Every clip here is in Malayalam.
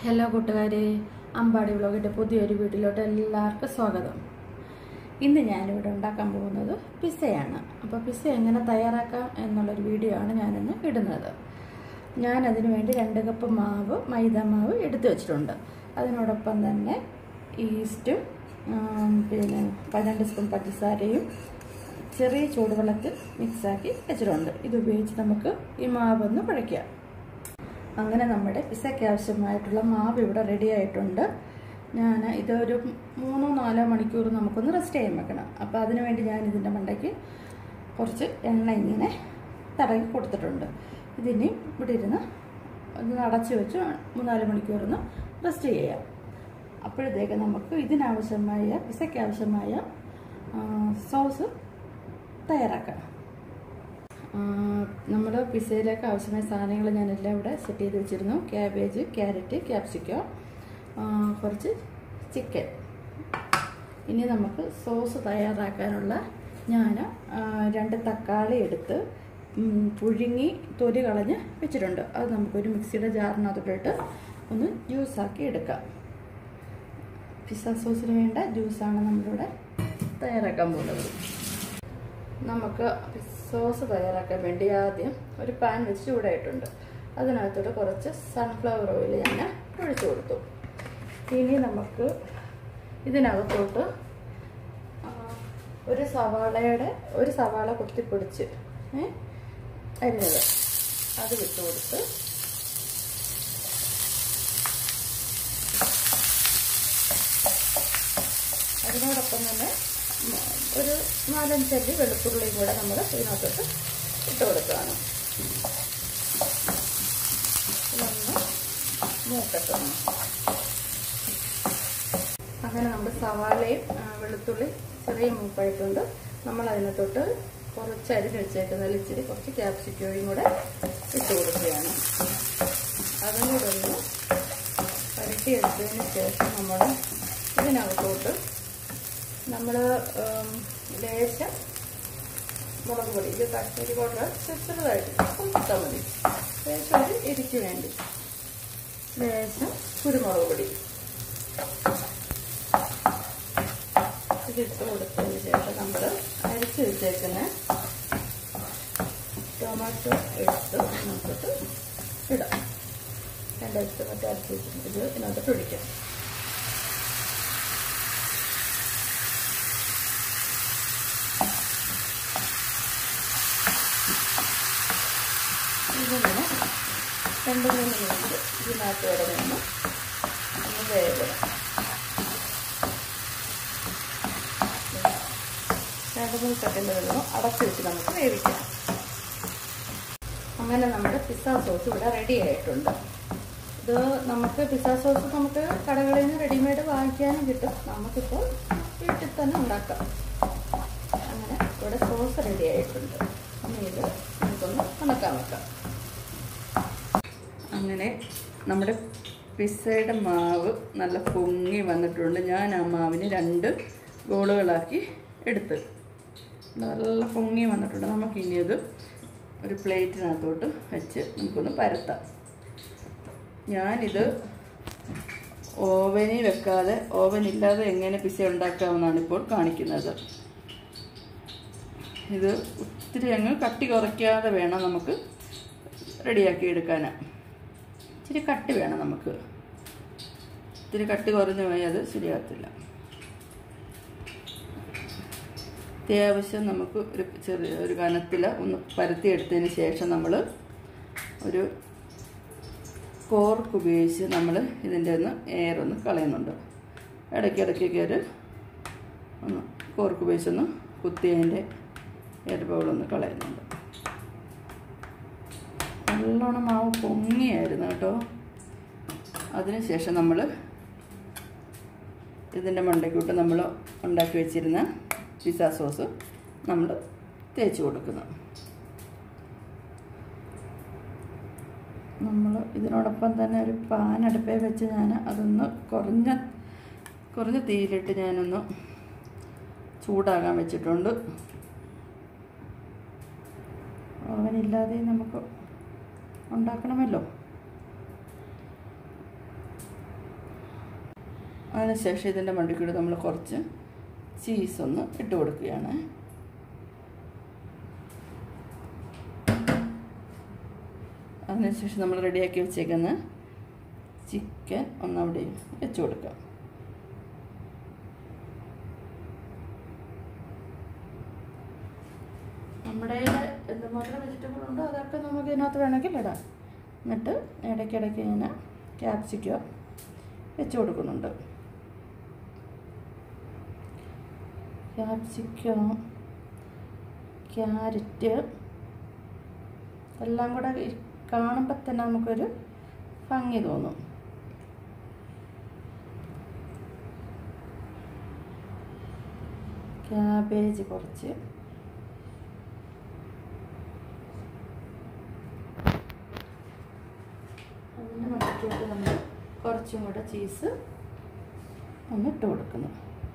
ഹലോ കൂട്ടുകാരെ, അമ്പാടി വ്ളോഗിൻ്റെ പുതിയൊരു വീട്ടിലോട്ട് എല്ലാവർക്കും സ്വാഗതം. ഇന്ന് ഞാനിവിടെ ഉണ്ടാക്കാൻ പോകുന്നത് പിസ്സയാണ്. അപ്പോൾ പിസ്സ എങ്ങനെ തയ്യാറാക്കാം എന്നുള്ളൊരു വീഡിയോ ആണ് ഞാനിന്ന് ഇടുന്നത്. ഞാനതിനു വേണ്ടി 2 കപ്പ് മാവ്, മൈദ മാവ് എടുത്തു വെച്ചിട്ടുണ്ട്. അതിനോടൊപ്പം തന്നെ ഈസ്റ്റും പിന്നെ 12 സ്പൂൺ പഞ്ചസാരയും ചെറിയ ചൂടുവെള്ളത്തിൽ മിക്സാക്കി വെച്ചിട്ടുണ്ട്. ഇതുപയോഗിച്ച് നമുക്ക് ഈ മാവൊന്ന് കുഴയ്ക്കാം. അങ്ങനെ നമ്മുടെ പിസ്സയ്ക്ക് ആവശ്യമായിട്ടുള്ള മാവ് ഇവിടെ റെഡി ആയിട്ടുണ്ട്. ഞാൻ ഇതൊരു 3-4 മണിക്കൂർ നമുക്കൊന്ന് റെസ്റ്റ് ചെയ്യാൻ വെക്കണം. അപ്പോൾ അതിനുവേണ്ടി ഞാൻ ഇതിൻ്റെ മണ്ടയ്ക്ക് കുറച്ച് എണ്ണ ഇങ്ങനെ തടവി കൊടുത്തിട്ടുണ്ട്. ഇതിന് ഇവിടെ ഇരുന്ന് ഒന്ന് അടച്ചു വെച്ച് 3-4 മണിക്കൂറൊന്ന് റെസ്റ്റ് ചെയ്യാം. അപ്പോഴത്തേക്ക് നമുക്ക് ഇതിനാവശ്യമായ പിസ്സയ്ക്ക് ആവശ്യമായ സോസ് തയ്യാറാക്കാം. നമ്മുടെ പിസ്സയിലേക്ക് ആവശ്യമായ സാധനങ്ങൾ ഞാനെല്ലാം ഇവിടെ സെറ്റ് ചെയ്ത് വെച്ചിരുന്നു. ക്യാബേജ്, ക്യാരറ്റ്, ക്യാപ്സിക്കം, കുറച്ച് ചിക്കൻ. ഇനി നമുക്ക് സോസ് തയ്യാറാക്കാനുള്ള ഞാൻ 2 തക്കാളി എടുത്ത് പുഴുങ്ങി തൊലി കളഞ്ഞ് വെച്ചിട്ടുണ്ട്. അത് നമുക്കൊരു മിക്സിയുടെ ജാറിനകത്തോട്ട് ഒന്ന് ജ്യൂസാക്കി എടുക്കാം. പിസ്സ സോസിന് വേണ്ട ജ്യൂസാണ് നമ്മളിവിടെ തയ്യാറാക്കാൻ പോകുന്നത്. നമുക്ക് സോസ് തയ്യാറാക്കാൻ വേണ്ടി ആദ്യം ഒരു പാൻ വെച്ച് ചൂടായിട്ടുണ്ട്. അതിനകത്തോട്ട് കുറച്ച് സൺഫ്ലവർ ഓയിൽ ഞാൻ ഒഴിച്ചു കൊടുത്തു. ഇനി നമുക്ക് ഇതിനകത്തോട്ട് ഒരു സവാള കുത്തിപ്പൊടിച്ച് അരിഞ്ഞത് അത് വിട്ട് കൊടുത്ത് അതിനോടൊപ്പം തന്നെ ഒരു 4-5 അല്ലി വെളുത്തുള്ളിയും കൂടെ നമ്മൾ ഇതിനകത്തോട്ട് ഇട്ട് കൊടുക്കുകയാണ്. ഇതൊന്ന് മൂക്കട്ടെ. അങ്ങനെ നമ്മുടെ സവാളയും വെളുത്തുള്ളി ചെറിയ മൂപ്പായിട്ടുണ്ട്. നമ്മൾ അതിനകത്തോട്ട് കുറച്ച് അരിഞ്ഞ് വെച്ചേക്കുന്നതിൽ ഇച്ചിരി കുറച്ച് ക്യാപ്സിക്കോയും കൂടെ ഇട്ട് കൊടുക്കുകയാണ്. അതും കൂടെ ഒന്ന് വഴറ്റിയെടുത്തതിന് ശേഷം നമ്മൾ ഇതിനകത്തോട്ട് ലേശം മുളക് പൊടി, ഇത് കാശ്മീരി പൗഡർ ചെറുതായിട്ട് കൊടുത്താൽ മതി. ലേശം ഒരു എരിക്ക് വേണ്ടി ലേശം കുരുമുളക് പൊടി ഇതിട്ട് കൊടുത്തതിന് ശേഷം നമ്മൾ അരിച്ച് വെച്ചേക്കുന്ന ടൊമാറ്റോ എടുത്ത് നമുക്കിട്ട് ഇടാം. 2 ടൊമാറ്റോ അരച്ച് വെച്ചിട്ട് ഇത് ഇതിനകത്തോട്ട് ഒഴിക്കാം. ഇതിങ്ങനെ 2-3 മിനിറ്റ് ഇതിനകത്ത് വരെ നിന്ന് ഒന്ന് വേവണം. 2-3 സെക്കൻഡ് വരുമ്പോൾ അടച്ചു വെച്ച് നമുക്ക് വേവിക്കാം. അങ്ങനെ നമ്മുടെ പിസ്സ സോസ് ഇവിടെ റെഡി ആയിട്ടുണ്ട്. ഇത് നമുക്ക് പിസ്സ സോസ് നമുക്ക് കടകളിൽ നിന്ന് റെഡിമെയ്ഡ് വാങ്ങിക്കാനും കിട്ടും. നമുക്കിപ്പോൾ വീട്ടിൽ തന്നെ ഉണ്ടാക്കാം. അങ്ങനെ ഇവിടെ സോസ് റെഡി ആയിട്ടുണ്ട്. ഇനി ഇത് നമുക്കൊന്ന് ഉണക്കാൻ വെക്കാം. അങ്ങനെ നമ്മുടെ പിസ്സയുടെ മാവ് നല്ല പൊങ്ങി വന്നിട്ടുണ്ട്. ഞാൻ ആ മാവിന് 2 ബോളുകളാക്കി എടുത്ത് നല്ല പൊങ്ങി വന്നിട്ടുണ്ട്. നമുക്കിനി അത് ഒരു പ്ലേറ്റിനകത്തോട്ട് വെച്ച് നമുക്കൊന്ന് പരത്താം. ഞാനിത് ഓവനിൽ വെക്കാതെ ഓവനില്ലാതെ എങ്ങനെ പിസ്സ ഉണ്ടാക്കാമെന്നാണ് ഇപ്പോൾ കാണിക്കുന്നത്. ഇത് ഒത്തിരി അങ്ങ് കട്ടി കുറയ്ക്കാതെ വേണം നമുക്ക് റെഡിയാക്കി എടുക്കാൻ. ഇച്ചിരി കട്ടി വേണം നമുക്ക്. ഇത്തിരി കട്ടി കുറഞ്ഞു പോയാൽ അത് ശരിയാകത്തില്ല. അത്യാവശ്യം നമുക്ക് ഒരു കനത്തിൽ ഒന്ന് പരത്തിയെടുത്തതിന് ശേഷം നമ്മൾ ഒരു കോർക്ക് ഉപയോഗിച്ച് നമ്മൾ ഇതിൻ്റെ എയർ ഒന്ന് കളയുന്നുണ്ട്. ഇടയ്ക്കിടയ്ക്ക് കയറി ഒന്ന് കോർക്ക് ഉപയോഗിച്ചൊന്ന് കുത്തി അതിൻ്റെ എയർ ബബിളൊന്ന് കളയുന്നുണ്ട്. നല്ലോണം മാവ് പൊങ്ങിയായിരുന്നു കേട്ടോ. അതിനുശേഷം നമ്മൾ ഇതിൻ്റെ മണ്ടയ്ക്കോട്ട് നമ്മൾ ഉണ്ടാക്കി വെച്ചിരുന്ന പിസ്സ സോസ് നമ്മൾ തേച്ച് കൊടുക്കുന്നു. നമ്മൾ ഇതിനോടൊപ്പം തന്നെ ഒരു പാൻ അടുപ്പേ വെച്ച് ഞാൻ അതൊന്ന് കുറഞ്ഞ തീയിലിട്ട് ഞാനൊന്ന് ചൂടാകാൻ വെച്ചിട്ടുണ്ട്. ഓവനില്ലാതെ നമുക്ക് ഉണ്ടാക്കണമല്ലോ. അതിനുശേഷം ഇതിൻ്റെ മണ്ടിക്കൂടെ നമ്മൾ കുറച്ച് ചീസ് ഒന്ന് ഇട്ട് കൊടുക്കുകയാണ്. അതിനുശേഷം നമ്മൾ റെഡിയാക്കി വെച്ചേക്കുന്ന ചിക്കൻ ഒന്നവിടെ വെച്ച് കൊടുക്കാം. നമ്മുടെ എന്തുമാത്രം വെജിറ്റബിൾ ഉണ്ടോ അതൊക്കെ നമുക്ക് ഇതിനകത്ത് വേണമെങ്കിൽ ഇടാം. എന്നിട്ട് ഇടയ്ക്കിടയ്ക്ക് ഇങ്ങനെ ക്യാപ്സിക്കം വെച്ച് കൊടുക്കുന്നുണ്ട്. ക്യാപ്സിക്കം, ക്യാരറ്റ് എല്ലാം കൂടെ കാണുമ്പോൾ തന്നെ നമുക്കൊരു ഭംഗി തോന്നും. ക്യാബേജ് കുറച്ച്, അതിന് മടക്കിയിട്ട് നമ്മൾ കുറച്ചും കൂടെ ചീസ് ഒന്ന് ഇട്ട് കൊടുക്കുന്നു.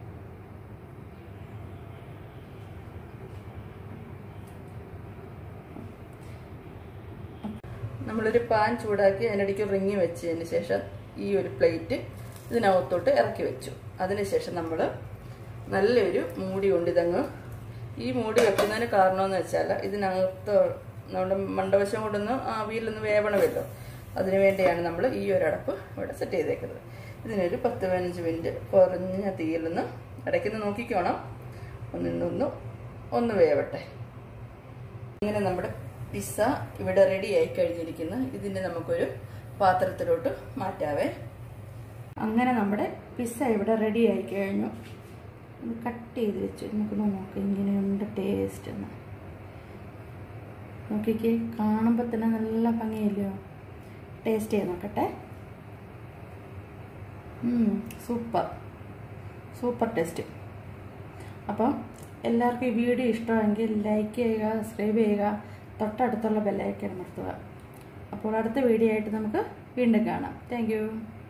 നമ്മളൊരു പാൻ ചൂടാക്കി അതിനിടയ്ക്ക് റിങ്ങി വെച്ചതിന് ശേഷം ഈ ഒരു പ്ലേറ്റ് ഇതിനകത്തോട്ട് ഇറക്കി വെച്ചു. അതിനുശേഷം നമ്മൾ നല്ലൊരു മൂടി കൊണ്ട് ഇതങ്ങ്, ഈ മൂടി വെക്കുന്നതിന് കാരണമെന്ന് വെച്ചാൽ ഇതിനകത്ത് നമ്മുടെ മണ്ടവശം കൊണ്ടൊന്ന് ആവിയിലൊന്ന് വേവണമല്ലോ, അതിനു വേണ്ടിയാണ് നമ്മൾ ഈ ഒരു അടപ്പ് ഇവിടെ സെറ്റ് ചെയ്തേക്കുന്നത്. ഇതിനൊരു 10-15 മിനിറ്റ് കുറഞ്ഞ തീയിലൊന്ന് ഇടയ്ക്കൊന്ന് നോക്കിക്കോണം, ഒന്ന് വേവട്ടെ. ഇങ്ങനെ നമ്മുടെ പിസ്സ ഇവിടെ റെഡി ആയി കഴിഞ്ഞിരിക്കുന്നു. ഇതിൻ്റെ നമുക്കൊരു പാത്രത്തിലോട്ട് മാറ്റാവേ. അങ്ങനെ നമ്മുടെ പിസ്സ ഇവിടെ റെഡി ആയി കഴിഞ്ഞു. ഒന്ന് കട്ട് ചെയ്ത് വെച്ച് നമുക്കൊന്ന് നോക്കാം ഇങ്ങനെയുണ്ട് ടേസ്റ്റ് എന്ന്. നോക്കിക്കേ, കാണുമ്പോൾ തന്നെ നല്ല ഭംഗിയല്ലയോ? ടേസ്റ്റ് ചെയ്ത് നോക്കട്ടെ. Super taste. അപ്പം എല്ലാവർക്കും ഈ വീഡിയോ ഇഷ്ടമെങ്കിൽ ലൈക്ക് ചെയ്യുക, സബ്സ്ക്രൈബ് ചെയ്യുക, തൊട്ടടുത്തുള്ള ബെല്ലൈക്കൺ അമർത്തുക. അപ്പോൾ അടുത്ത വീഡിയോ ആയിട്ട് നമുക്ക് വീണ്ടും കാണാം. Thank U.